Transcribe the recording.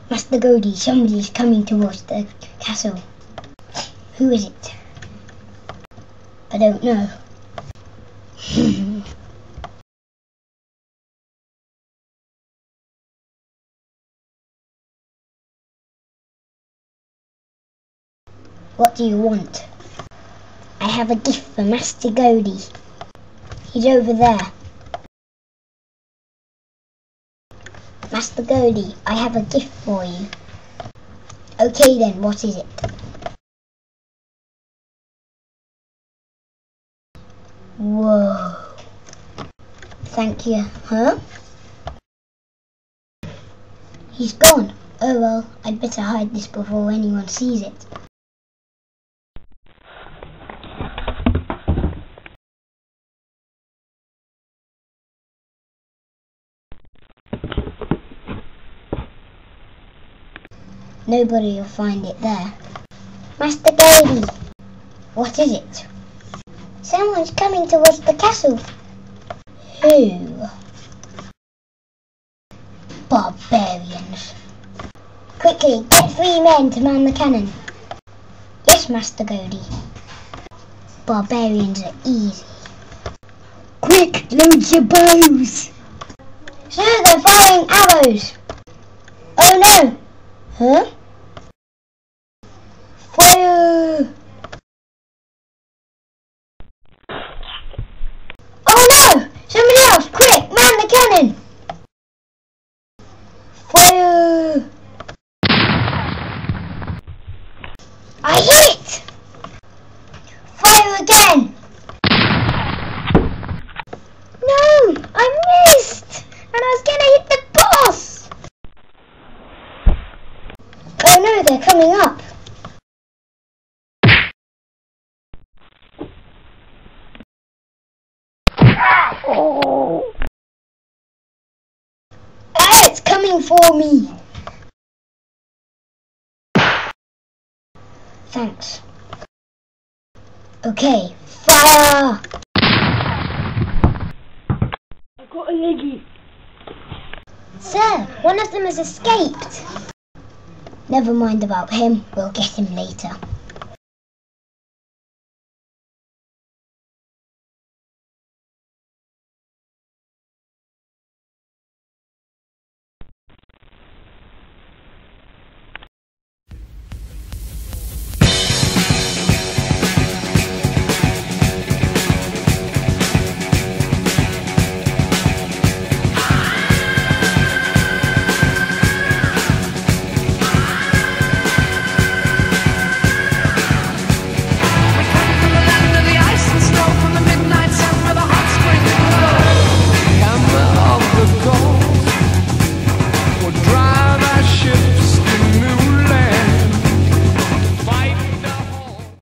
Master Godey, somebody's coming towards the castle. Who is it? I don't know. What do you want? I have a gift for Master Godey. He's over there. Master Godey, I have a gift for you. Okay then, what is it? Whoa. Thank you. Huh? He's gone. Oh well, I'd better hide this before anyone sees it. Nobody will find it there. Master Godey! What is it? Someone's coming towards the castle. Who? Barbarians. Quickly, get 3 men to man the cannon. Yes, Master Godey. Barbarians are easy. Quick, load your bows! Sir, they're firing arrows! Oh no! Huh? Fire! Oh no! Somebody else! Quick! Man the cannon! Fire! I hit it! Fire again! No! I missed! And I was gonna hit the boss! Oh no, they're coming up! Oh. Ah, it's coming for me! Thanks. Okay, fire! I've got a leggy. Sir, one of them has escaped. Never mind about him, we'll get him later.